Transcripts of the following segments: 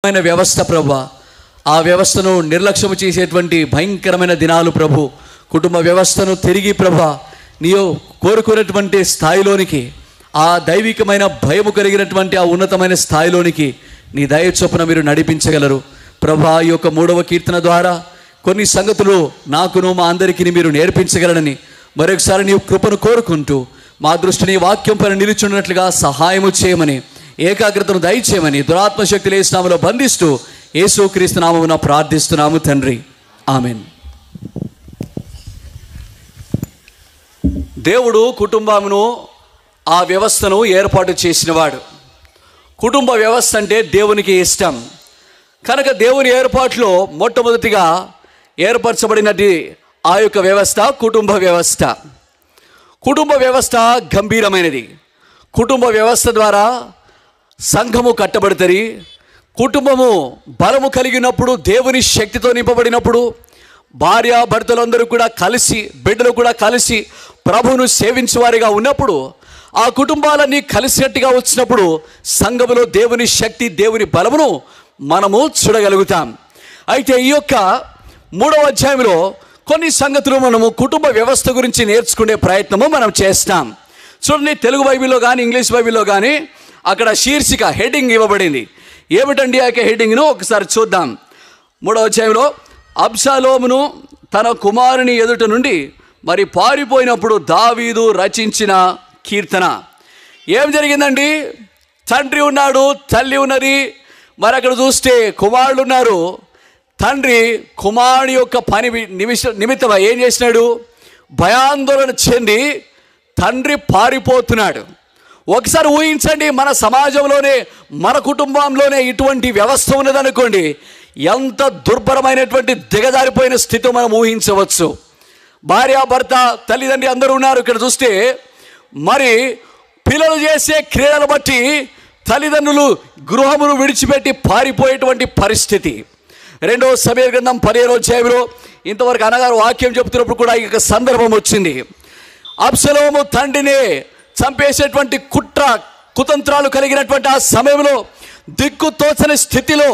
వ్యవస్థ ప్రభు, ఆ వ్యవస్థను నిర్లక్ష్యం చేసేటువంటి భయంకరమైన దినాలు ప్రభు. కుటుంబ వ్యవస్థను తిరిగి ప్రభు నీవు కోరుకున్నటువంటి స్థాయిలోనికి, ఆ దైవికమైన భయము కలిగినటువంటి ఆ ఉన్నతమైన స్థాయిలోనికి నీ దయ చొప్పున మీరు నడిపించగలరు ప్రభు. ఈ యొక్క 3వ కీర్తన ద్వారా కొన్ని సంగతులు నాకును మా అందరికీ మీరు నేర్పించగలరని మరొకసారి నీవు కృపను కోరుకుంటూ మా దృష్టిని వాక్యం పైన నిలుచున్నట్లుగా సహాయము చేయమని, ఏకాగ్రతను దయచేయమని దురాత్మశక్తి లేసినామలో బంధిస్తూ యేసుక్రీస్తు నామమున ప్రార్థిస్తున్నాము తండ్రి, ఆమెన్. దేవుడు కుటుంబమును, ఆ వ్యవస్థను ఏర్పాటు చేసినవాడు. కుటుంబ వ్యవస్థ అంటే దేవునికి ఇష్టం కనుక దేవుని ఏర్పాటులో మొట్టమొదటిగా ఏర్పరచబడినది ఆ యొక్క వ్యవస్థ కుటుంబ వ్యవస్థ. కుటుంబ వ్యవస్థ గంభీరమైనది. కుటుంబ వ్యవస్థ ద్వారా సంఘము కట్టబడుతుంది. కుటుంబము బలము కలిగినప్పుడు, దేవుని శక్తితో నింపబడినప్పుడు, భార్య భర్తలందరూ కూడా కలిసి, బిడ్డలు కూడా కలిసి ప్రభువును సేవించేవారిగా ఉన్నప్పుడు, ఆ కుటుంబాలన్నీ కలిసినట్టుగా వచ్చినప్పుడు సంఘములో దేవుని శక్తి, దేవుని బలమును మనము చూడగలుగుతాం. అయితే ఈ యొక్క 3వ అధ్యాయంలో కొన్ని సంగతులు మనము కుటుంబ వ్యవస్థ గురించి నేర్చుకునే ప్రయత్నము మనం చేస్తాం. చూడండి, తెలుగు బైబిల్లో కానీ ఇంగ్లీష్ బైబిల్లో కానీ అక్కడ శీర్షిక, హెడ్డింగ్ ఇవ్వబడింది. ఏమిటండి ఆ యొక్క హెడ్డింగ్ను ఒకసారి చూద్దాం. 3వ అధ్యాయంలో అబ్షాలోమును తన కుమారుని ఎదుట నుండి మరి పారిపోయినప్పుడు దావీదు రచించిన కీర్తన. ఏం జరిగిందండి? తండ్రి ఉన్నాడు, తల్లి ఉన్నది, మరి అక్కడ చూస్తే కుమారులు ఉన్నారు. తండ్రి కుమారుని యొక్క పని నిమిత్తం ఏం చేసినాడు? భయాందోళన చెంది తండ్రి పారిపోతున్నాడు. ఒకసారి ఊహించండి, మన సమాజంలోనే, మన కుటుంబంలోనే ఇటువంటి వ్యవస్థ ఉన్నదనుకోండి, ఎంత దుర్భరమైనటువంటి దిగజారిపోయిన స్థితి మనం ఊహించవచ్చు. భార్య భర్త తల్లిదండ్రి అందరూ ఉన్నారు. ఇక్కడ చూస్తే మరి పిల్లలు చేసే క్రీడలు బట్టి తల్లిదండ్రులు గృహమును విడిచిపెట్టి పారిపోయేటువంటి పరిస్థితి. 2వ సమూయేలు గ్రంథం 15వ అధ్యాయంలో ఇంతవరకు అన్నగారు వాక్యం చెబుతున్నప్పుడు కూడా ఈ సందర్భం వచ్చింది. అబ్షాలోము తండ్రిని చంపేసేటువంటి కుతంత్రాలు కలిగినటువంటి ఆ సమయంలో దిక్కు తోచని స్థితిలో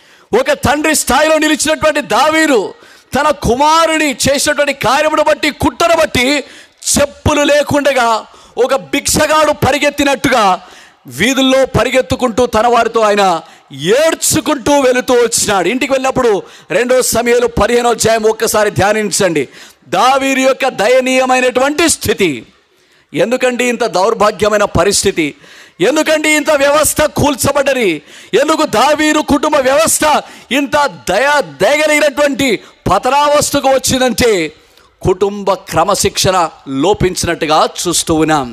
ఒక తండ్రి స్థాయిలో నిలిచినటువంటి దావీదు తన కుమారుని చేసినటువంటి కార్యమును బట్టి, కుట్రను బట్టి చెప్పులు లేకుండా ఒక భిక్షగాడు పరిగెత్తినట్టుగా వీధుల్లో పరిగెత్తుకుంటూ తన వారితో ఆయన ఏడ్చుకుంటూ వెళుతూ వచ్చినాడు. ఇంటికి వెళ్ళినప్పుడు 2వ సమూయేలు 15వ అధ్యాయం ఒక్కసారి ధ్యానించండి. దావీదు యొక్క దయనీయమైనటువంటి స్థితి. ఎందుకండి ఇంత దౌర్భాగ్యమైన పరిస్థితి? ఎందుకండి ఇంత వ్యవస్థ కూల్చబడ్డది? ఎందుకు దావీదు కుటుంబ వ్యవస్థ ఇంత దయగలిగినటువంటి పతనావస్థకు వచ్చిందంటే కుటుంబ క్రమశిక్షణ లోపించినట్టుగా చూస్తూ ఉన్నాం.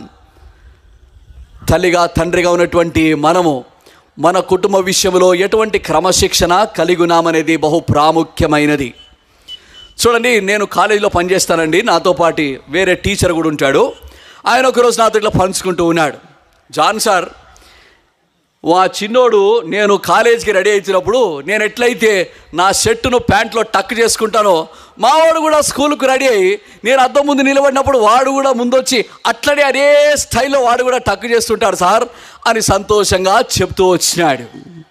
తల్లిగా తండ్రిగా ఉన్నటువంటి మనము మన కుటుంబ విషయంలో ఎటువంటి క్రమశిక్షణ కలిగి ఉన్నామనేది బహు ప్రాముఖ్యమైనది. చూడండి, నేను కాలేజీలో పనిచేస్తానండి, నాతో పాటు వేరే టీచర్ కూడా ఉంటాడు. ఆయన ఒకరోజు నాతో ఇట్లా పంచుకుంటూ ఉన్నాడు, జాన్ సార్, ఆ చిన్నోడు నేను కాలేజీకి రెడీ అవుతున్నప్పుడు నేను ఎట్లయితే నా షర్టును ప్యాంట్లో టక్ చేసుకుంటానో, మావాడు కూడా స్కూల్కు రెడీ అయ్యి నేను అద్దం ముందు నిలబడినప్పుడు వాడు కూడా ముందొచ్చి అట్లనే అదే స్టైల్లో వాడు కూడా టక్ చేస్తుంటాడు సార్ అని సంతోషంగా చెప్తూ వచ్చినాడు.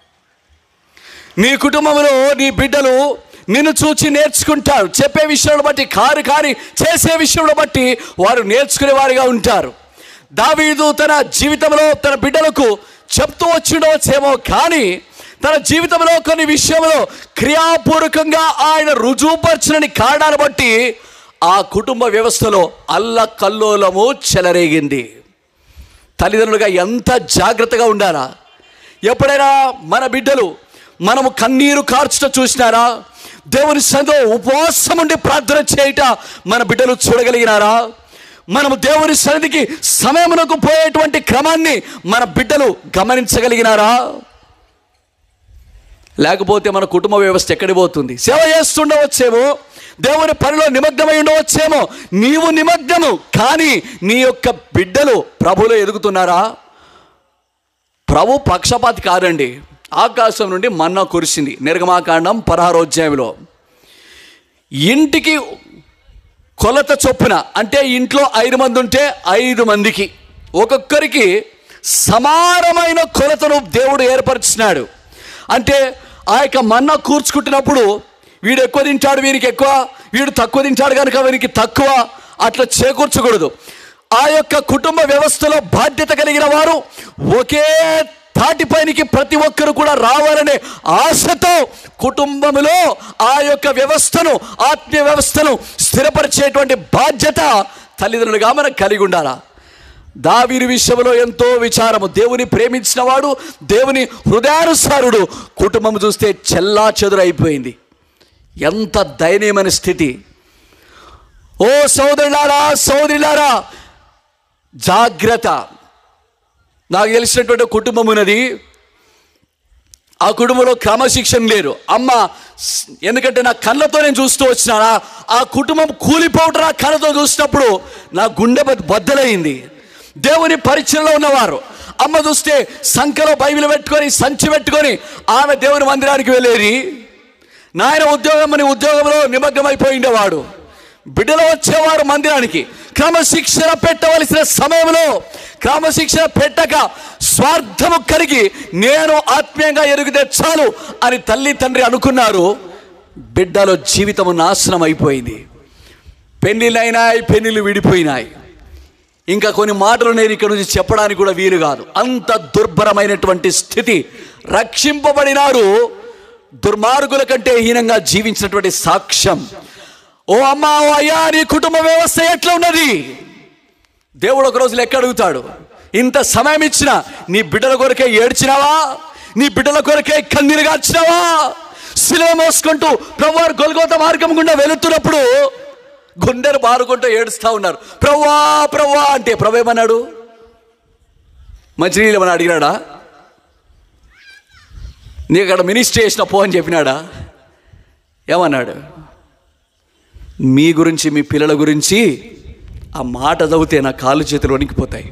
నీ కుటుంబంలో నీ బిడ్డలు నిన్ను చూచి నేర్చుకుంటారు. చెప్పే విషయంలో బట్టి, కాని చేసే విషయంలో బట్టి వారు నేర్చుకునే వారిగా ఉంటారు. దావీదు తన జీవితంలో తన బిడ్డలకు చెప్తూ వచ్చిండవచ్చేమో, కానీ తన జీవితంలో కొన్ని విషయంలో క్రియాపూర్వకంగా ఆయన రుజువుపరచని కారణాలు బట్టి ఆ కుటుంబ వ్యవస్థలో అల్లకల్లోలము చెలరేగింది. తల్లిదండ్రులుగా ఎంత జాగ్రత్తగా ఉండాలా? ఎప్పుడైనా మన బిడ్డలు మనము కన్నీరు కార్చడం చూసినారా? దేవుని సన్నిధిలో ఉపవాసం ఉండి ప్రార్థన చేయట మన బిడ్డలు చూడగలిగినారా? మనము దేవుని సన్నిధికి సమయమునకు పోయేటువంటి క్రమాన్ని మన బిడ్డలు గమనించగలిగినారా? లేకపోతే మన కుటుంబ వ్యవస్థ ఎక్కడికి పోతుంది? సేవ చేస్తుండవచ్చేమో, దేవుని పనిలో నిమగ్నమై ఉండవచ్చేమో, నీవు నిమగ్నము, కానీ నీ యొక్క బిడ్డలు ప్రభువులో ఎదుగుతున్నారా? ప్రభు పక్షపాతి కాదండి. ఆకాశం నుండి మన్నా కురిసింది. నిర్గమాకాండం 16వ అధ్యాయంలో ఇంటికి కొలత చొప్పున, అంటే ఇంట్లో 5 మంది ఉంటే 5 మందికి ఒక్కొక్కరికి సమానమైన కొలతను దేవుడు ఏర్పరిచినాడు. అంటే ఆ యొక్క మన్నా కూర్చుకుంటున్నప్పుడు వీడు ఎక్కువ తింటాడు వీనికి ఎక్కువ, వీడు తక్కువ తింటాడు కనుక వీనికి తక్కువ, అట్లా చేకూర్చకూడదు. ఆ యొక్క కుటుంబ వ్యవస్థలో బాధ్యత కలిగిన వారు ఒకే తాటిపైనికి ప్రతి ఒక్కరు కూడా రావాలనే ఆశతో కుటుంబంలో ఆ యొక్క వ్యవస్థను, ఆత్మీయ వ్యవస్థను స్థిరపరిచేటువంటి బాధ్యత తల్లిదండ్రులుగా మనం కలిగి ఉండాలా. దావీదు విషయంలో ఎంతో విచారము. దేవుని ప్రేమించిన వాడు, దేవుని హృదయానుసారుడు. కుటుంబం చూస్తే చెల్లా చెదురైపోయింది. ఎంత దయనీయమైన స్థితి. ఓ సోదరులారా, సోదరులారా, జాగ్రత్త. నాకు తెలిసినటువంటి కుటుంబం ఉన్నది. ఆ కుటుంబంలో క్రమశిక్షణ లేరు. అమ్మ, ఎందుకంటే నా కళ్ళతో నేను చూస్తూ వచ్చినానా, ఆ కుటుంబం కూలిపోవటం నా కళ్ళతో చూసినప్పుడు నా గుండె బద్దలైంది. దేవుని పరిచయంలో ఉన్నవారు, అమ్మ చూస్తే సంఖ్యలో బైబిల్ పెట్టుకొని, సంచి పెట్టుకొని ఆమె దేవుని మందిరానికి వెళ్ళేది. నాయన ఉద్యోగంలో నిమగ్నమైపోయిండేవాడు. బిడ్డలు వచ్చేవారు మందిరానికి. క్రమశిక్షణ పెట్టవలసిన సమయంలో క్రమశిక్షణ పెట్టక స్వార్థము కలిగి నేను ఆత్మీయంగా ఎదిగితే చాలు అని తల్లి తండ్రి అనుకున్నారు. బిడ్డలో జీవితం నాశనం అయిపోయింది. పెళ్ళిళ్ళైనాయి, పెళ్ళిళ్ళు విడిపోయినాయి. ఇంకా కొన్ని మాటలు నేను ఇక్కడ నుంచి చెప్పడానికి కూడా వీలు కాదు. అంత దుర్భరమైనటువంటి స్థితి. రక్షింపబడినారు దుర్మార్గుల కంటే హీనంగా జీవించినటువంటి సాక్ష్యం. ఓ అమ్మా, ఓ అయ్యా, నీ కుటుంబ వ్యవస్థ ఎట్లా ఉన్నది? దేవుడు ఒక రోజు లెక్క అడుగుతాడు. ఇంత సమయం ఇచ్చినా నీ బిడ్డల కొరకే ఏడ్చినావా? నీ బిడ్డల కొరకే కన్నీరు గార్చినావా? సిలువ మోసుకుంటూ ప్రభువారు గొల్గోతా మార్గం గుండా వెళుతున్నప్పుడు గుండెలు బారుకుంటూ ఏడుస్తూ ఉన్నారు. ప్రభువా ప్రభువా అంటే ప్రభు ఏమన్నాడు? మంచినీళ్ళు ఏమన్నా అడిగినాడా? నీకు అక్కడ మినిస్ట్రీ చేసిన పో అని చెప్పినాడా? ఏమన్నాడు? మీ గురించి, మీ పిల్లల గురించి ఆ మాట చదివితే నా కాళ్ళు చేతులు వణికిపోతాయి.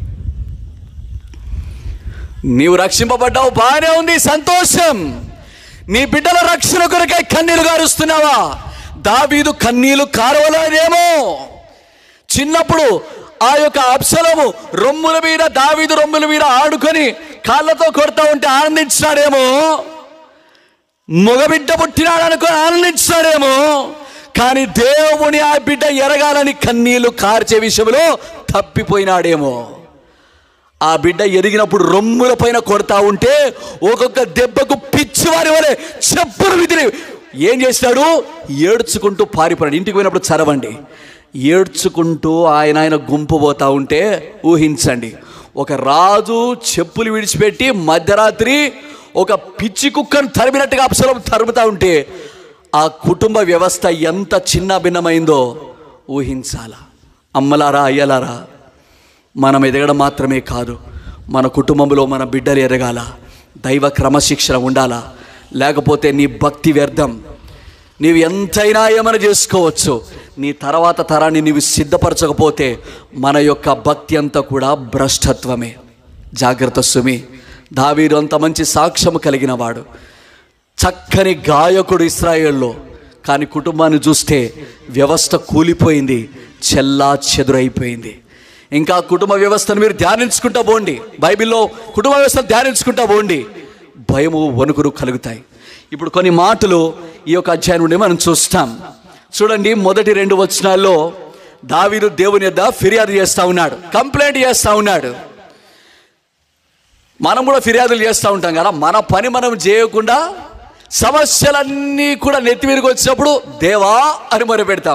నీవు రక్షింపబడ్డావు, బాగానే ఉంది, సంతోషం. నీ బిడ్డల రక్షణ కొరకై కన్నీళ్లు గారుస్తున్నావా? దావీదు కన్నీళ్లు కారవలేదేమో. చిన్నప్పుడు ఆ యొక్క అబ్షలోము రొమ్ముల మీద, దావీదు రొమ్ముల మీద ఆడుకొని కాళ్ళతో కొడతా ఉంటే ఆనందించినాడేమో. మగబిడ్డ పుట్టినాడు అనుకొని ఆనందించినాడేమో. కానీ దేవుని ఆ బిడ్డ ఎరగాలని కన్నీళ్లు కార్చే విషయంలో తప్పిపోయినాడేమో. ఆ బిడ్డ ఎదిగినప్పుడు రొమ్ముల పైన కొడతా ఉంటే ఒక్కొక్క దెబ్బకు పిచ్చివారి వలె చెప్పులు విదిలి ఏం చేసినాడు? ఏడ్చుకుంటూ పారిపోయాడు. ఇంటికి పోయినప్పుడు చదవండి. ఏడ్చుకుంటూ ఆయన గుంపు పోతా ఉంటే ఊహించండి, ఒక రాజు చెప్పులు విడిచిపెట్టి మధ్యరాత్రి ఒక పిచ్చి కుక్కను తరిమినట్టుగా అబ్షలోము తరుముతా ఉంటే ఆ కుటుంబ వ్యవస్థ ఎంత చిన్న భిన్నమైందో ఊహించాలా. అమ్మలారా, అయ్యలారా, మనం ఎదగడం మాత్రమే కాదు, మన కుటుంబంలో మన బిడ్డలు ఎదగాల, దైవ క్రమశిక్షణ ఉండాలా. లేకపోతే నీ భక్తి వ్యర్థం. నీవు ఎంతైనా ఏమైనా చేసుకోవచ్చు, నీ తర్వాత తరాన్ని నీవు సిద్ధపరచకపోతే మన యొక్క భక్తి అంతా కూడా భ్రష్టత్వమే. జాగ్రత్త సుమి. దావీదు అంత మంచి సాక్ష్యం కలిగిన వాడు, చక్కని గాయకుడు ఇశ్రాయేల్లో. కానీ కుటుంబాన్ని చూస్తే వ్యవస్థ కూలిపోయింది, చెల్లా చెదురైపోయింది. ఇంకా కుటుంబ వ్యవస్థను మీరు ధ్యానించుకుంటా పోండి. బైబిల్లో కుటుంబ వ్యవస్థను ధ్యానించుకుంటా పోండి, భయము వణుకులు కలుగుతాయి. ఇప్పుడు కొన్ని మాటలు ఈ యొక్క అధ్యాయం నుండి మనం చూస్తాం. చూడండి, మొదటి 2 వచనాల్లో దావీదు దేవుని యొద్ద ఫిర్యాదు చేస్తూ ఉన్నాడు, కంప్లైంట్ చేస్తూ ఉన్నాడు. మనం కూడా ఫిర్యాదులు చేస్తూ ఉంటాం కదా. మన పని మనం చేయకుండా సమస్యలన్నీ కూడా నెత్తిమీదకి వచ్చినప్పుడు దేవా అని మొర పెడతాం.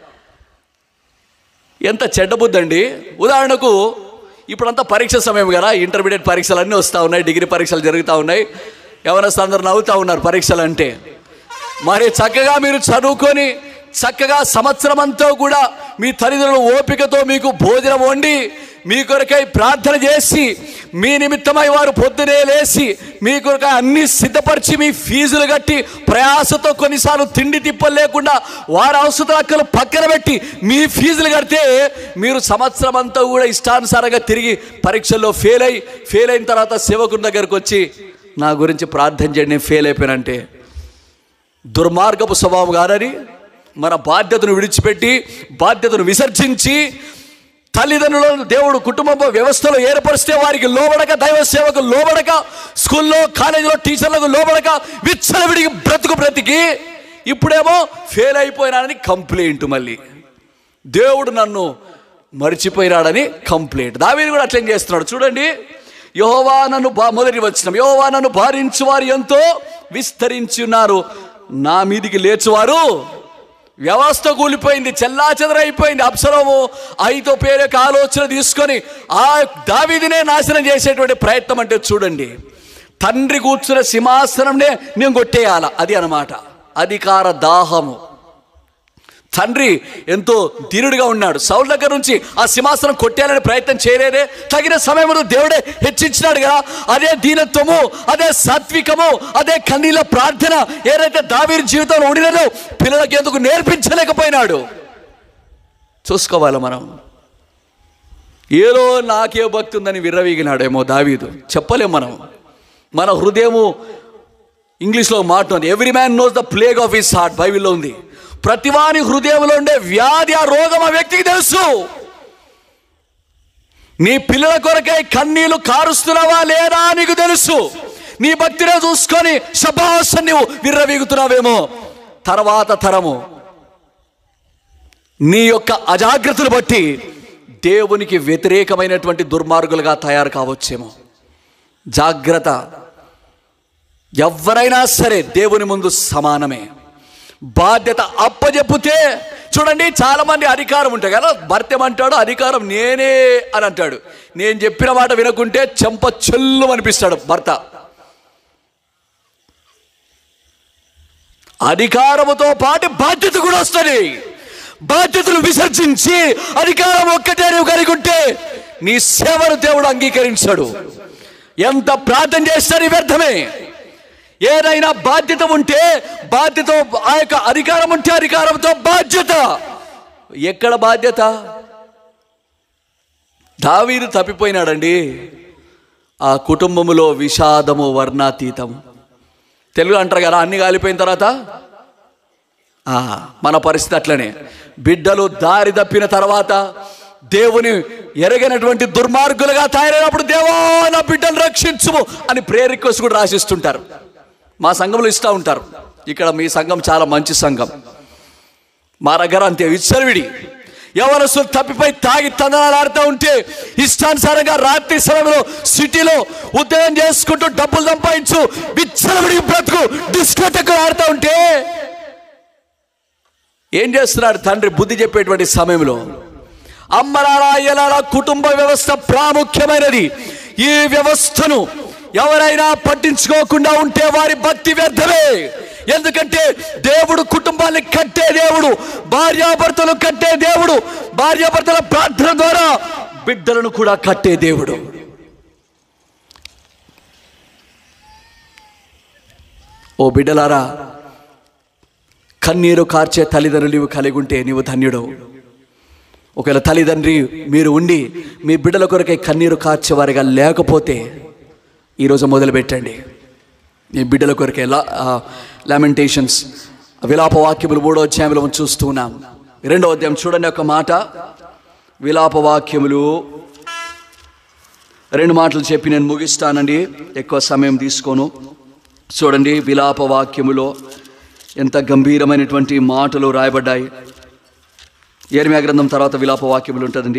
ఎంత చెడ్డ బుద్ధి అండి. ఉదాహరణకు ఇప్పుడంతా పరీక్ష సమయం కదా, ఇంటర్మీడియట్ పరీక్షలు అన్నీ వస్తూ ఉన్నాయి, డిగ్రీ పరీక్షలు జరుగుతూ ఉన్నాయి. ఎవరైనా అందరూ నవ్వుతూ ఉన్నారు పరీక్షలు అంటే. మరి చక్కగా మీరు చదువుకొని చక్కగా సంవత్సరం అంతా కూడా మీ తల్లిదండ్రులు ఓపికతో మీకు భోజనం వండి, మీ కొరకై ప్రార్థన చేసి, మీ నిమిత్తమై వారు పొద్దునే లేచి మీ కొరకై అన్ని సిద్ధపరిచి మీ ఫీజులు కట్టి ప్రయాసతో కొన్నిసార్లు తిండి తిప్పలు లేకుండా వారి అవసర హక్కులు పక్కన పెట్టి మీ ఫీజులు కడితే మీరు సంవత్సరం అంతా కూడా ఇష్టానుసారంగా తిరిగి పరీక్షల్లో ఫెయిల్ అయిన తర్వాత సేవకుని దగ్గరకు వచ్చి నా గురించి ప్రార్థన చేయండి, నేను ఫెయిల్ అయిపోయానంటే దుర్మార్గపు స్వభావం కాదని, మన బాధ్యతను విడిచిపెట్టి బాధ్యతను విసర్జించి తల్లిదండ్రులను దేవుడు కుటుంబ వ్యవస్థలో ఏర్పరిస్తే వారికి లోబడక, దైవ సేవకు లోబడక, స్కూల్లో కాలేజీలో టీచర్లకు లోబడక విచ్చలవిడికి బ్రతికి ఇప్పుడేమో ఫెయిల్ అయిపోయినాడని కంప్లైంట్. మళ్ళీ దేవుడు నన్ను మర్చిపోయినాడని కంప్లైంట్. దావీదు కూడా అట్లా చేస్తున్నాడు. చూడండి, యెహోవా నన్ను మొదటి వచనం, యెహోవా నన్ను భారించు వారు ఎంతో విస్తరించి ఉన్నారు, నా మీదికి లేచువారు వ్యవస్థ కూలిపోయింది, చెల్లాచెదరైపోయింది. అబ్షలోము ఐతోపేలు యొక్క ఆలోచన తీసుకొని ఆ దావీదునే నాశనం చేసేటువంటి ప్రయత్నం. అంటే చూడండి, తండ్రి కూర్చున్న సింహాసనంనే నేను కొట్టేయాల, అది అన్నమాట అధికార దాహము. తండ్రి ఎంతో ధీరుడిగా ఉన్నాడు. సౌలు దగ్గర నుంచి ఆ సింహాసనం కొట్టేయాలని ప్రయత్నం చేయలేదే, తగిన సమయంలో దేవుడే హెచ్చించినాడు కదా. అదే దీనత్వము, అదే సాత్వికము, అదే కన్నీళ్ళ ప్రార్థన ఏదైతే దావీదు జీవితంలో ఉండినదో పిల్లలకి ఎందుకు నేర్పించలేకపోయినాడు? చూసుకోవాలి మనం. ఏదో నాకే భక్తి ఉందని విర్రవీగినాడేమో దావీదు, చెప్పలేం మనం. మన హృదయము, ఇంగ్లీష్లో మాట ఉంది, every man knows the plague of his heart, బైబిల్లో ఉంది. ప్రతివాని హృదయంలో ఉండే వ్యాధి, ఆ రోగం ఆ వ్యక్తికి తెలుసు. నీ పిల్లల కొరకై కన్నీళ్లు కారుస్తున్నావా లేదా నీకు తెలుసు. నీ భక్తినే చూసుకొని శబాష్ నువ్వు విర్రవీగుతున్నావేమో. తర్వాత తరము నీ యొక్క అజాగ్రత్తలు బట్టి దేవునికి వ్యతిరేకమైనటువంటి దుర్మార్గులుగా తయారు కావచ్చేమో. జాగ్రత్త. ఎవరైనా సరే దేవుని ముందు సమానమే. బాధ్యత అప్పచెప్పితే చూడండి, చాలా మంది అధికారం ఉంటాయి కదా, భర్త ఏమంటాడు, అధికారం నేనే అని అంటాడు. నేను చెప్పిన మాట వినకుంటే చెంప చెల్లు అనిపిస్తాడు భర్త. అధికారముతో పాటు బాధ్యత కూడా వస్తుంది. బాధ్యతలు విసర్జించి అధికారం ఒక్కటే నువ్వు కలిగి ఉంటే నీ సేవను దేవుడు అంగీకరించాడు. ఎంత ప్రార్థన చేస్తాడు వ్యర్థమే. ఏదైనా బాధ్యత ఉంటే బాధ్యత, ఆ యొక్క అధికారం ఉంటే అధికారంతో బాధ్యత. ఎక్కడ బాధ్యత? దావీదు తప్పిపోయినాడండి. ఆ కుటుంబములో విషాదము వర్ణాతీతము. తెలుగు అంటారు కదా, అన్ని కాలిపోయిన తర్వాత మన పరిస్థితి అట్లనే. బిడ్డలు దారి తప్పిన తర్వాత దేవుని ఎరగనటువంటి దుర్మార్గులుగా తయారైనప్పుడు దేవా నా బిడ్డలు రక్షించుము అని ప్రేయర్ రిక్వెస్ట్ కూడా రాసిస్తుంటారు. మా సంఘంలో ఇస్తూ ఉంటారు. ఇక్కడ మీ సంఘం చాలా మంచి సంఘం. మా దగ్గర అంతే విచ్చలవిడి. యవనస్తులు తప్పిపోయి తాగి తందనాలు ఆడుతూ ఉంటే ఇష్టానుసారంగా రాత్రి సమయంలో సిటీలో ఉద్యోగం చేసుకుంటూ డబ్బులు సంపాదించు విచ్చలవిడి బ్రతుకు డిస్కోటెక్ ఆడుతూ ఉంటే ఏం చేస్తున్నాడు తండ్రి? బుద్ధి చెప్పేటువంటి సమయంలో అమ్మలారా అయ్యలారా, కుటుంబ వ్యవస్థ ప్రాముఖ్యమైనది. ఈ వ్యవస్థను ఎవరైనా పట్టించుకోకుండా ఉంటే వారి భక్తి వ్యర్థమే. ఎందుకంటే దేవుడు కుటుంబాన్ని కట్టే దేవుడు, భార్యాభర్తలు కట్టే దేవుడు, భార్యాభర్తల ప్రార్థన ద్వారా బిడ్డలను కూడా కట్టే దేవుడు. ఓ బిడ్డలారా, కన్నీరు కార్చే తల్లిదండ్రులు నీవు కలిగి ఉంటే నీవు ధన్యుడు. ఒకవేళ తల్లిదండ్రి మీరు ఉండి మీ బిడ్డల కొరకై కన్నీరు కార్చేవారిగా లేకపోతే ఈరోజు మొదలుపెట్టండి. మీ బిడ్డల కొరకే లామెంటేషన్స్, విలాపవాక్యములు 3వ అధ్యాయంలో చూస్తూ ఉన్నాం. 2వ అధ్యాయం చూడండి ఒక మాట. విలాపవాక్యములు 2 మాటలు చెప్పి నేను ముగిస్తానండి, ఎక్కువ సమయం తీసుకోను. చూడండి, విలాపవాక్యములో ఎంత గంభీరమైనటువంటి మాటలు రాయబడ్డాయి. యెరెమీయా గ్రంథం తర్వాత విలాపవాక్యములు ఉంటుందండి.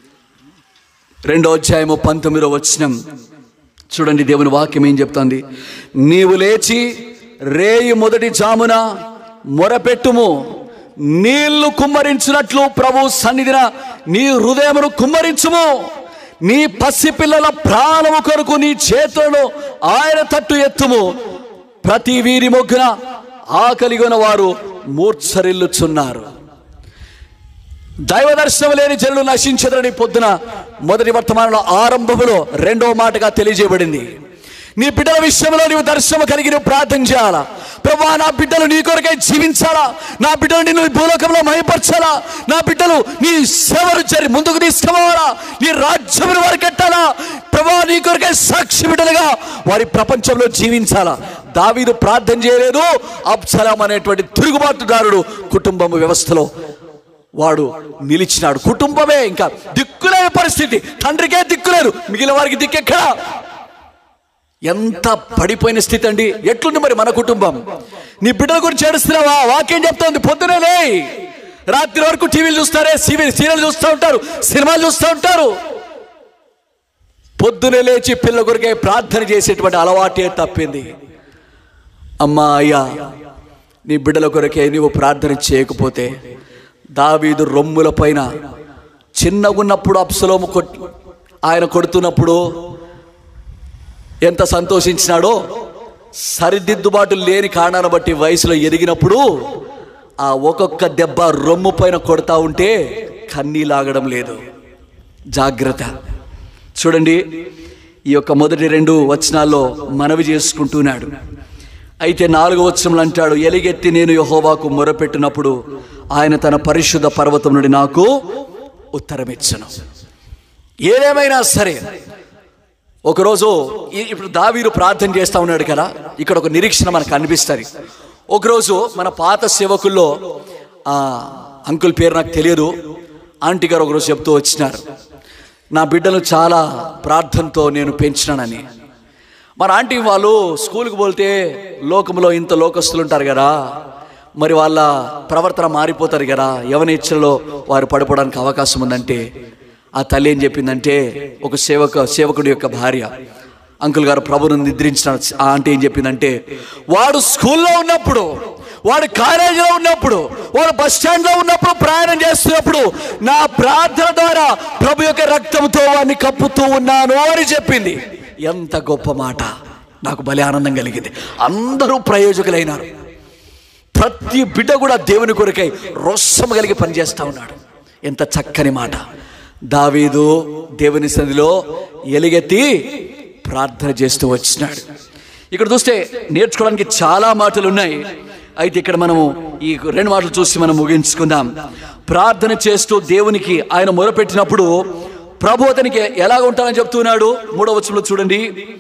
2వ అధ్యాయము 19వ వచనం చూడండి, దేవుని వాక్యం ఏం చెప్తుంది? నీవు లేచి రేయి మొదటి జామున మొరపెట్టుము, నీళ్లు కుమ్మరించినట్లు ప్రభు సన్నిధిన నీ హృదయమును కుమ్మరించుము. నీ పసిపిల్లల ప్రాణము కొరకు నీ చేతులను ఆయన తట్టు ఎత్తుము. ప్రతి వీరి మొగ్గున ఆకలిగొన వారు మూర్ఛరిల్లుచున్నారు. దైవ దర్శనం లేని జనులు నశించదని పొద్దున మొదటి వర్తమానంలో ఆరంభములో 2వ మాటగా తెలియజేయబడింది. నీ బిడ్డల విషయంలో నీవు దర్శనం కలిగి నువ్వు ప్రార్థన చేయాలా. ప్రభువా, నా బిడ్డలు నీ కొరకై జీవించాలా, నా బిడ్డలు నిన్ను భూలోకంలో మహిమపరచాలా, నా బిడ్డలు నీ సేవలు చేరి ముందుకు తీసుకుపోవాలా, నీ రాజ్యమును వారు కట్టాలా. ప్రభువా, నీ కొరకై సాక్షి బిడ్డలుగా వారి ప్రపంచంలో జీవించాలా. దావీదు ప్రార్థన చేయలేదు. అబ్షలోము అనేటువంటి తిరుగుబాటుదారుడు కుటుంబం వ్యవస్థలో వాడు నిలిచినాడు. కుటుంబమే ఇంకా దిక్కులేని పరిస్థితి, తండ్రికే దిక్కులేదు, మిగిలిన వారికి దిక్కెక్కడా? ఎంత పడిపోయిన స్థితి అండి. ఎట్లుంది మరి మన కుటుంబం? నీ బిడ్డల గురించి ఏడుస్తున్నావా? వాక్యం చెప్తోంది, పొద్దునే లే, రాత్రి వరకు టీవీలు చూస్తారే, సీరియల్ చూస్తూ ఉంటారు, సినిమాలు చూస్తూ ఉంటారు. పొద్దునే లేచి పిల్లల కొరకే ప్రార్థన చేసేటువంటి అలవాటే తప్పింది. అమ్మా, అయ్యా, నీ బిడ్డల కొరకే నీవు ప్రార్థన చేయకపోతే, దావీదు రొమ్ముల పైన చిన్నగున్నప్పుడు అబ్షలోము ఆయన కొడుతున్నప్పుడు ఎంత సంతోషించినాడో, సరిదిద్దుబాటు లేని కారణాన్ని బట్టి వయసులో ఎదిగినప్పుడు ఆ ఒక్కొక్క దెబ్బ రొమ్ము పైన కొడతా ఉంటే కన్నీలాగడం లేదు. జాగ్రత్త. చూడండి, ఈ యొక్క మొదటి 2 వచనాల్లో మనవి చేసుకుంటున్నాడు. అయితే 4వ వచనంలో అంటాడు, ఎలుగెత్తి నేను యెహోవాకు మొరపెట్టినప్పుడు ఆయన తన పరిశుద్ధ పర్వతం నుండి నాకు ఉత్తరమిచ్చును. ఏదేమైనా సరే, ఒకరోజు ఇప్పుడు దావీదు ప్రార్థన చేస్తూ ఉన్నాడు కదా, ఇక్కడ ఒక నిరీక్షణ మనకు అనిపిస్తుంది. ఒకరోజు మన పాత సేవకుల్లో అంకుల్ పేరు నాకు తెలియదు, ఆంటీ గారు ఒకరోజు చెప్తూ వచ్చినారు, నా బిడ్డను చాలా ప్రార్థనతో నేను పెంచినానని. మన ఆంటీ వాళ్ళు స్కూల్కి పోతే లోకంలో ఇంత లోకస్తులు ఉంటారు కదా, మరి వాళ్ళ ప్రవర్తన మారిపోతారు కదా, యవనేచ్ఛలో వారు పడిపోవడానికి అవకాశం ఉందంటే ఆ తల్లి ఏం చెప్పిందంటే, ఒక సేవకుడి యొక్క భార్య, అంకుల్ గారు ప్రభును నిద్రించిన ఆ ఆంటీ ఏం చెప్పిందంటే, వాడు స్కూల్లో ఉన్నప్పుడు, వాడు కాలేజీలో ఉన్నప్పుడు, వాడు బస్ స్టాండ్లో ఉన్నప్పుడు, ప్రయాణం చేస్తున్నప్పుడు నా ప్రార్థన ద్వారా ప్రభు యొక్క రక్తంతో వాడిని కప్పుతూ ఉన్నాను అని చెప్పింది. ఎంత గొప్ప మాట! నాకు భలే ఆనందం కలిగింది. అందరూ ప్రయోజకులైనారు. ప్రతి బిడ్డ కూడా దేవుని కొరకై రోషం కలిగి పనిచేస్తూ ఉన్నాడు. ఎంత చక్కని మాట! దావీదు దేవుని సన్నిధిలో ఎలుగెత్తి ప్రార్థన చేస్తూ వచ్చినాడు. ఇక్కడ చూస్తే నేర్చుకోవడానికి చాలా మాటలు ఉన్నాయి. అయితే ఇక్కడ మనము ఈ 2 మాటలు చూసి మనం ముగించుకుందాం. ప్రార్థన చేస్తూ దేవునికి ఆయన మొరపెట్టినప్పుడు ప్రభు అతనికి ఎలాగ ఉంటానని చెప్తున్నాడు. 3వ వచనంలో చూడండి.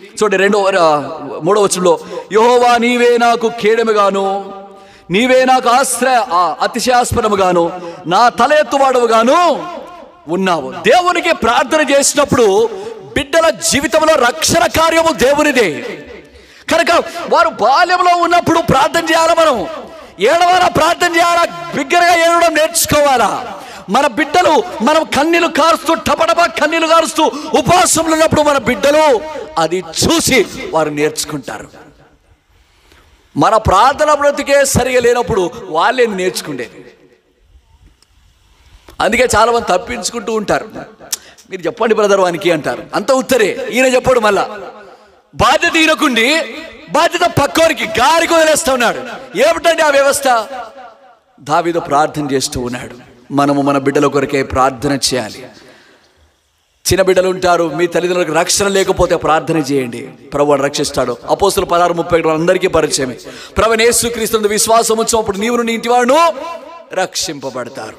3వ వచనంలో, యెహోవా నీవే నాకు కేడెముగాను, నీవే నాకు అతిశయాస్పదముగాను, నా తల ఎత్తువాడవుగాను ఉన్నావు. దేవునికి ప్రార్థన చేసినప్పుడు బిడ్డల జీవితంలో రక్షణ కార్యము దేవునిదే కనుక వారు బాల్యంలో ఉన్నప్పుడు ప్రార్థన చేయాలా, మనం ఏడవాలా, ప్రార్థన చేయాలా, బిగ్గరగా ఏడవడం నేర్చుకోవాలా. మన బిడ్డలు మనం కన్నీళ్లు కారుస్తూ టపటపా కన్నీళ్లు కారుస్తూ ఉపవాసంలో ఉన్నప్పుడు మన బిడ్డలు అది చూసి వారు నేర్చుకుంటారు. మన ప్రార్థన బ్రతికే సరిగా లేనప్పుడు వాళ్ళే నేర్చుకుండేది. అందుకే చాలా మంది తప్పించుకుంటూ ఉంటారు. మీరు చెప్పండి బ్రదర్ వానికి అంటారు, అంత ఉత్తరే, ఈయన చెప్పాడు. మళ్ళా బాధ్యత ఈయనకుండి బాధ్యత పక్కోరికి గారికి వదిలేస్తూ ఉన్నాడు. ఏమిటండి ఆ వ్యవస్థ? దావీదు ప్రార్థన చేస్తూ ఉన్నాడు. మనము మన బిడ్డల కొరకే ప్రార్థన చేయాలి. చిన్న బిడ్డలు ఉంటారు, మీ తల్లిదండ్రులకు రక్షణ లేకపోతే ప్రార్థన చేయండి, ప్రభువు రక్షిస్తాడు. అపోస్తుల 16:31 అందరికీ పరిచయమే. ప్రభువైన యేసుక్రీస్తు విశ్వాసం ఉంచినప్పుడు నీవును నీ ఇంటివాడును రక్షింపబడతారు.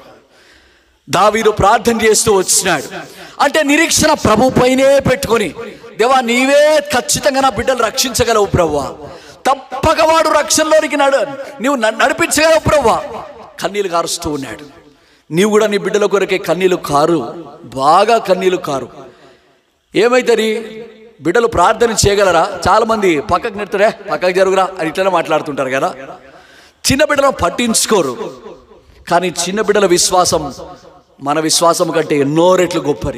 దావీదు ప్రార్థన చేస్తూ వచ్చినాడు. అంటే నిరీక్షణ ప్రభు పైనే పెట్టుకొని, దేవా నీవే ఖచ్చితంగా నా బిడ్డలు రక్షించగలవు ప్రభువా, తప్పక వాడు రక్షణలోనికి నీవు నడిపించగలవు ప్రభువా. కన్నీళ్ళు కారుస్తూ ఉన్నాడు. నీవు కూడా నీ బిడ్డల కొరకే కన్నీళ్ళు కారు, బాగా కన్నీళ్ళు కారు. ఏమైతుంది? బిడ్డలు ప్రార్థన చేయగలరా? చాలా మంది పక్కకు నెడతారే, పక్కకు జరుగురా అని ఇట్లనే మాట్లాడుతుంటారు కదా. చిన్న బిడ్డలను పట్టించుకోరు. కానీ చిన్న బిడ్డల విశ్వాసం మన విశ్వాసం కంటే ఎన్నో రెట్లు గొప్పది.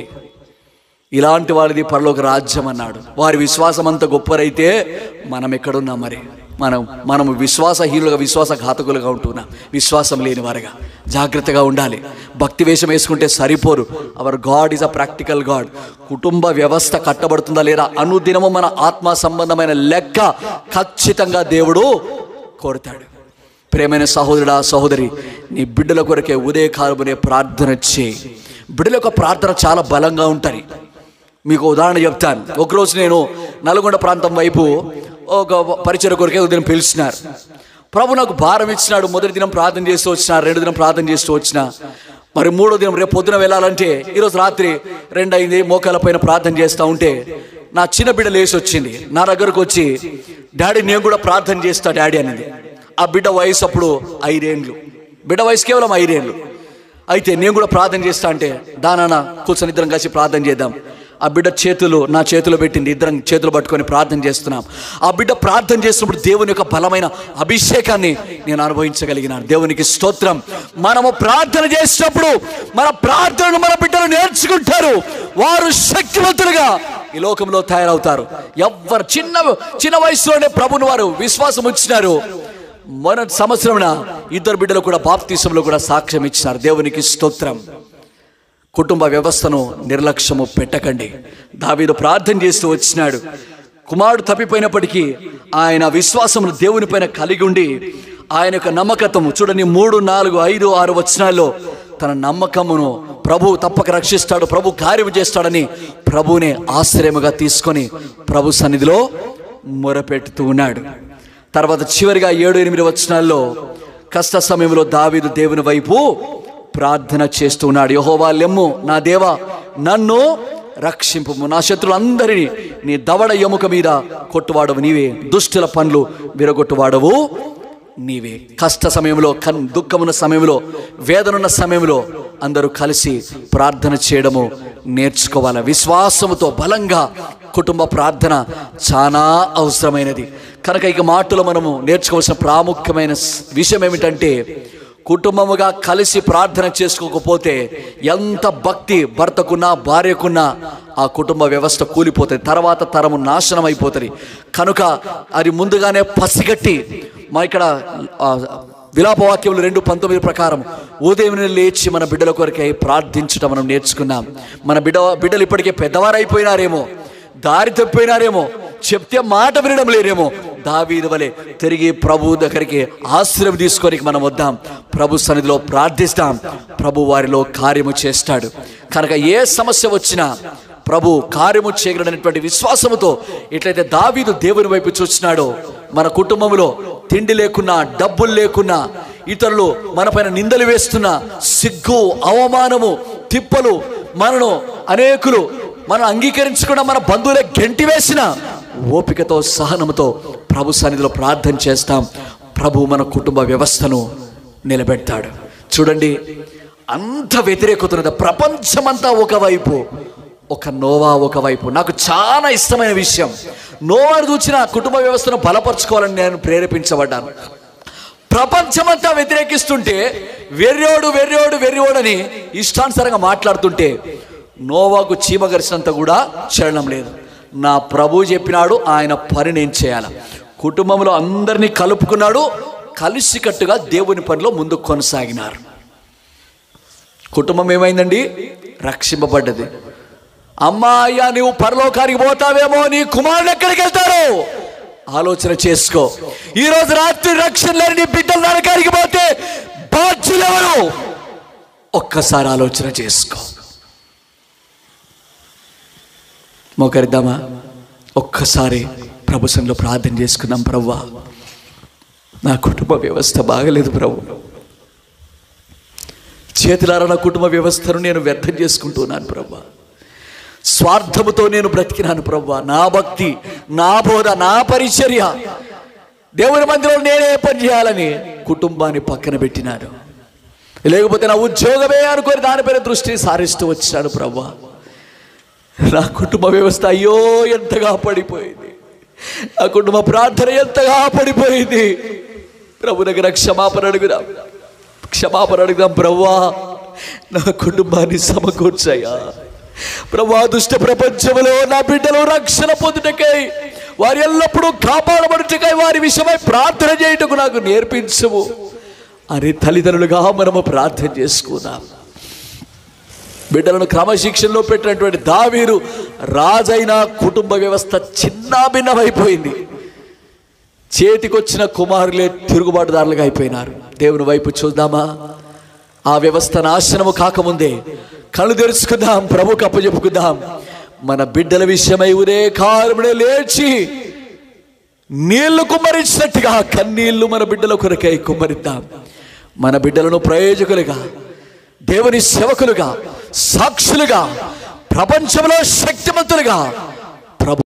ఇలాంటి వారిది పరలోక రాజ్యం అన్నాడు. వారి విశ్వాసం అంత గొప్పరైతే మనం ఎక్కడున్నాం? మరి మనము విశ్వాసహీనులుగా, విశ్వాసఘాతకులుగా ఉంటున్నాం, విశ్వాసం లేని వారుగా. జాగ్రత్తగా ఉండాలి. భక్తి వేషం వేసుకుంటే సరిపోరు. Our God is a practical God. కుటుంబ వ్యవస్థ కట్టబడుతుందా లేదా అనుదినము మన ఆత్మ సంబంధమైన లెక్క ఖచ్చితంగా దేవుడు కోరుతాడు. ప్రేమైన సహోదరుడా, సహోదరి, నీ బిడ్డల కొరకే ఉదయకాలమునే ప్రార్థన చేయి. బిడ్డల యొక్క ప్రార్థన చాలా బలంగా ఉంటుంది. మీకు ఉదాహరణ చెప్తాను. ఒకరోజు నేను నల్గొండ ప్రాంతం వైపు ఒక పరిచయ కొరకే ఉదయం పిలిచినారు. ప్రభు నాకు భారం ఇచ్చినాడు. మొదటి దినం ప్రార్థన చేస్తూ వచ్చిన, 2 దినం ప్రార్థన చేస్తూ వచ్చిన, మరి 3వ దినం రేపు పొద్దున వెళ్ళాలంటే ఈరోజు రాత్రి 2 అయింది. మోకాల పైన ప్రార్థన చేస్తూ ఉంటే నా చిన్న బిడ్డ లేచి వచ్చింది. నా దగ్గరకు వచ్చి, డాడీ నేను కూడా ప్రార్థన చేస్తా డాడీ అనేది. ఆ బిడ్డ వయసు అప్పుడు 5 ఏళ్ళు. బిడ్డ వయసు కేవలం 5 ఏళ్ళు. అయితే నేను కూడా ప్రార్థన చేస్తా అంటే దానా కూర్చొని ఇద్దరం కలిసి ప్రార్థన చేద్దాం. ఆ బిడ్డ నా చేతిలో పెట్టింది, ఇద్దరం చేతులు పట్టుకొని ప్రార్థన చేస్తున్నాం. ఆ బిడ్డ ప్రార్థన చేసినప్పుడు దేవుని యొక్క బలమైన అభిషేకాన్ని నేను అనుభవించగలిగినాను. దేవునికి స్తోత్రం. మనము ప్రార్థన చేసినప్పుడు మన ప్రార్థనను మన బిడ్డలు నేర్చుకుంటారు. వారు శక్తివంతులుగా ఈ లోకంలో తయారవుతారు. ఎవరు చిన్న వయసులోనే ప్రభుని వారు విశ్వాసం ఇచ్చినారు. మొదటి సంవత్సరం ఇద్దరు బిడ్డలు కూడా బాప్తిసంలో కూడా సాక్ష్యం ఇచ్చినారు. దేవునికి స్తోత్రం. కుటుంబ వ్యవస్థను నిర్లక్ష్యము పెట్టకండి. దావీదు ప్రార్థన చేస్తూ వచ్చినాడు. కుమారుడు తప్పిపోయినప్పటికీ ఆయన విశ్వాసమును దేవుని పైన కలిగి ఉండి ఆయన యొక్క నమ్మకత్వము చూడండి 3, 4, 5, 6 వచనాల్లో తన నమ్మకమును ప్రభు తప్పక రక్షిస్తాడు, ప్రభు కార్యము చేస్తాడని ప్రభువునే ఆశ్రయముగా తీసుకొని ప్రభు సన్నిధిలో మొరపెడుతూ ఉన్నాడు. తర్వాత చివరిగా 7, 8 వచనాల్లో కష్ట సమయంలో దావీదు దేవుని వైపు ప్రార్థన చేస్తూ ఉన్నాడు. యెహోవా లెమ్ము, నా దేవా నన్ను రక్షింపుము, నా శత్రులందరినీ నీ దవడ ఎముక మీద కొట్టువాడవు నీవే, దుష్టుల పనులు విరగొట్టువాడవు నీవే. కష్ట సమయంలో, దుఃఖమున్న సమయంలో, వేదనున్న సమయంలో అందరూ కలిసి ప్రార్థన చేయడము నేర్చుకోవాలి. విశ్వాసముతో బలంగా కుటుంబ ప్రార్థన చాలా అవసరమైనది. కనుక ఇక మాటలో మనము నేర్చుకోవాల్సిన ప్రాముఖ్యమైన విషయం ఏమిటంటే, కుటుంబముగా కలిసి ప్రార్థన చేసుకోకపోతే ఎంత భక్తి భర్తకున్నా భార్యకున్నా ఆ కుటుంబ వ్యవస్థ కూలిపోతుంది, తర్వాత తరము నాశనం అయిపోతుంది. కనుక అది ముందుగానే పసిగట్టి ఇక్కడ విలాపవాక్యములు 2:19 ప్రకారం ఉదయం లేచి మన బిడ్డల కొరకై ప్రార్థించడం మనం నేర్చుకున్నాం. మన బిడ్డలు ఇప్పటికే పెద్దవారైపోయినారేమో, దారి తప్పిపోయినారేమో, చెప్తే మాట వినడం లేరేమో. దావీదు వలె తిరిగి ప్రభు దగ్గరికి ఆశ్రయం తీసుకొని మనం వద్దాం, ప్రభు సన్నిధిలో ప్రార్థిస్తాం, ప్రభు వారిలో కార్యము చేస్తాడు. కనుక ఏ సమస్య వచ్చినా ప్రభు కార్యము చేయగలనటువంటి విశ్వాసముతో ఎట్లయితే దావీదు దేవుని వైపు చూస్తున్నాడో, మన కుటుంబంలో తిండి లేకున్నా, డబ్బులు లేకున్నా, ఇతరులు మనపైన నిందలు వేస్తున్నా, సిగ్గు అవమానము తిప్పలు మనను అనేకులు మనం అంగీకరించకుండా మన బంధువులే గెంటి వేసిన ఓపికతో సహనముతో ప్రభు సన్నిధిలో ప్రార్థన చేస్తాం. ప్రభు మన కుటుంబ వ్యవస్థను నిలబెడతాడు. చూడండి, అంత వ్యతిరేకత ఉన్నది. ప్రపంచమంతా ఒకవైపు, ఒక నోవా ఒకవైపు. నాకు చాలా ఇష్టమైన విషయం, నోవాను చూసిన కుటుంబ వ్యవస్థను బలపరచుకోవాలని నేను ప్రేరేపించబడ్డాను. ప్రపంచమంతా వ్యతిరేకిస్తుంటే వెర్రోడు వెర్రోడు వెర్రోడని ఇష్టానుసారంగా మాట్లాడుతుంటే నోవాకు చీమ గరిచినంత కూడా చలనం లేదు. నా ప్రభు చెప్పినాడు, ఆయన పని నేను చేయాలి. కుటుంబంలో అందరినీ కలుపుకున్నాడు, కలిసికట్టుగా దేవుని పనిలో ముందుకు కొనసాగినారు. కుటుంబం ఏమైందండి? రక్షింపబడ్డది. అమ్మా, అయ్యా నువ్వు పరలోకానికి పోతావేమో, నీ కుమారుడు ఎక్కడికి వెళ్తారు ఆలోచన చేసుకో. ఈరోజు రాత్రి రక్షణ లేని నీ బిడ్డలు నరకానికి పోతే బాధ్యులెవరు? ఒక్కసారి ఆలోచన చేసుకో. మోకరిద్దామా? ఒక్కసారి ప్రభు సన్నిధిలో ప్రార్థన చేసుకుందాం. ప్రభువా, నా కుటుంబ వ్యవస్థ బాగలేదు ప్రభు, చేతులారా నా కుటుంబ వ్యవస్థను నేను వ్యర్థం చేసుకుంటున్నాను ప్రభువా, స్వార్థముతో నేను బ్రతికినాను ప్రభువా. నా భక్తి, నా బోధ, నా పరిచర్య, దేవుని మందిరంలో నేనే పని చేయాలని కుటుంబాన్ని పక్కన పెట్టినాను. లేకపోతే నా ఉద్యోగమే అనుకొని దానిపైన దృష్టిని సారిస్తూ వచ్చాను ప్రభువా. నా కుటుంబ వ్యవస్థ అయ్యో ఎంతగా పడిపోయింది, నా కుటుంబ ప్రార్థన ఎంతగా పడిపోయింది. ప్రభు దగ్గర క్షమాపణ అడుగుదాం. ప్రభువా, నా కుటుంబాన్ని సమకూర్చయ్యా. ప్రభువా, దుష్ట ప్రపంచంలో నా బిడ్డలు రక్షణ పొందుటకై, వారి ఎల్లప్పుడూ కాపాడబడుటకై, వారి విషయమై ప్రార్థన చేయుటకు నాకు నేర్పించము అని తల్లిదండ్రులుగా మనము ప్రార్థన చేసుకుందాం. బిడ్డలను క్రమశిక్షణలో పెట్టినటువంటి దావీదు రాజైన కుటుంబ వ్యవస్థ చిన్నాభిన్నమైపోయింది. చేతికొచ్చిన కుమారులే తిరుగుబాటుదారులుగా అయిపోయినారు. దేవుని వైపు చూద్దామా? ఆ వ్యవస్థ నాశనము కాకముందే కళ్ళు తెరుచుకుందాం, ప్రభుకు అప్పచెప్పుకుందాం. మన బిడ్డల విషయమై ఉదయకాలమునే లేచి నీళ్లు కుమ్మరించినట్టుగా కన్నీళ్లు మన బిడ్డల కొరకై కుమ్మరిద్దాం. మన బిడ్డలను ప్రయోజకులుగా, దేవుని సేవకులుగా, సాక్షులుగా, ప్రపంచంలో శక్తిమంతులుగా